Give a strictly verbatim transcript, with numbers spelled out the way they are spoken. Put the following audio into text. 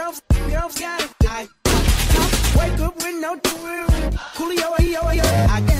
girls, girls got it. I wake up with no Coolio, yo, yo, yo. I